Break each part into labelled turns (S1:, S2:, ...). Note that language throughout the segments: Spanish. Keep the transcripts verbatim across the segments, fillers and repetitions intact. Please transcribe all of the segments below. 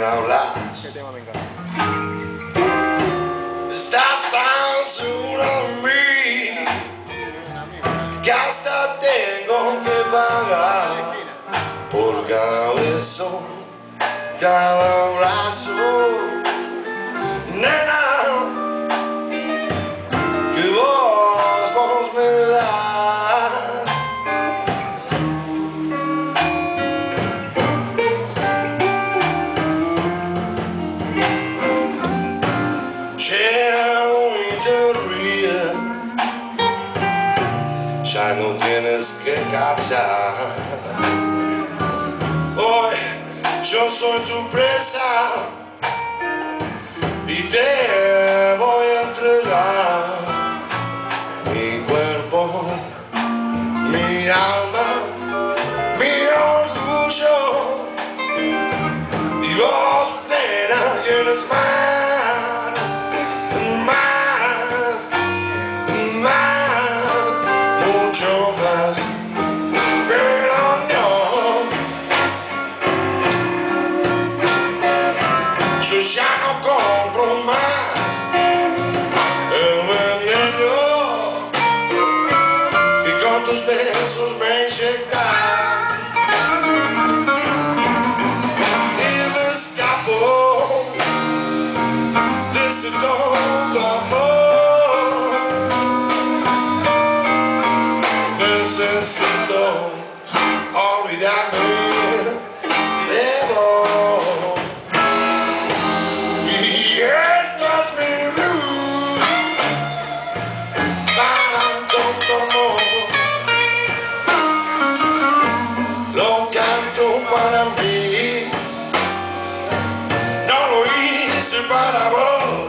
S1: quien hablas.
S2: ¿Qué tema me encanta?
S1: Estás tan seguro de mí que hasta tengo que pagar por cada beso, cada abrazo. Nena, que vos, vos me das. Ya no tienes que callar. Hoy yo soy tu presa y te voy a entregar mi cuerpo, mi alma, mi orgullo. Y vos, nena, quieres más, más, más, mucho más. Pero no, yo ya no compro más el veneno que con tus besos me inyectas. Todo amor, necesito olvidarme de vos. Y esto es mi blues para un tonto amor. Lo canto para mí, no lo hice para vos.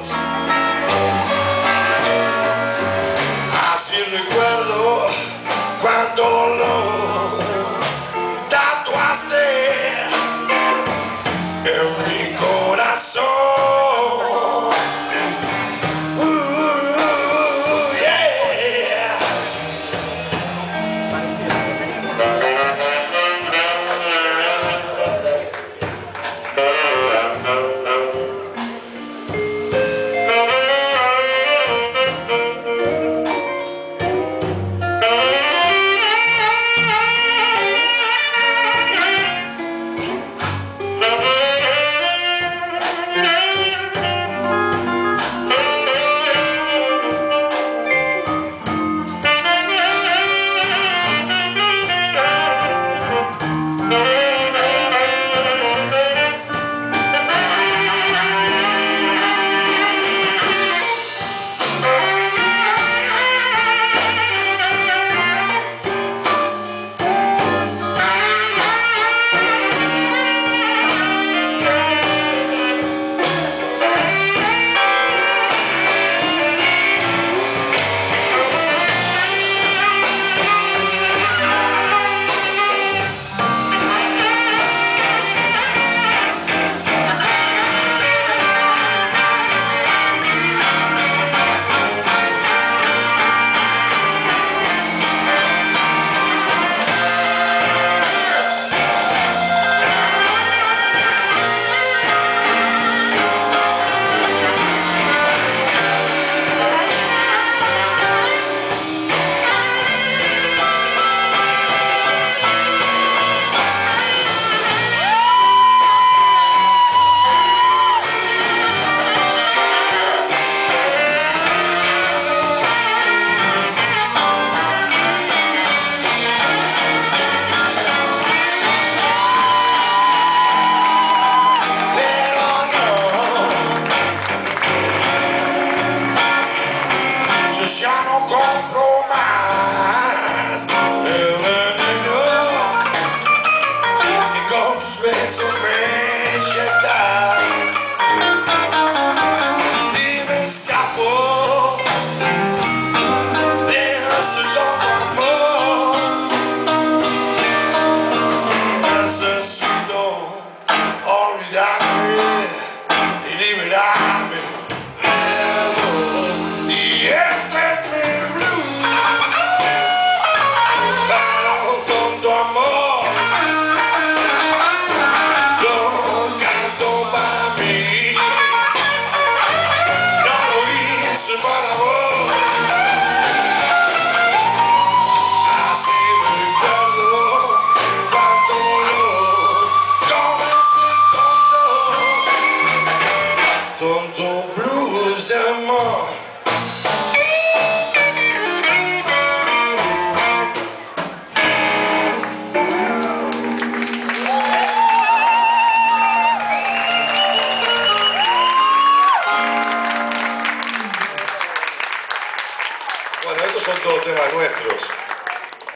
S1: Recuerdo cuánto dolor tatuaste en mi corazón. Uh, yeah. Ya no compro más el veneno que con tus besos me inyectas. Y me escapo de este loco amor. Necesito olvidarme y liberarme de vos. Y este es mi blues. de amor. Bueno, estos son todos temas nuestros.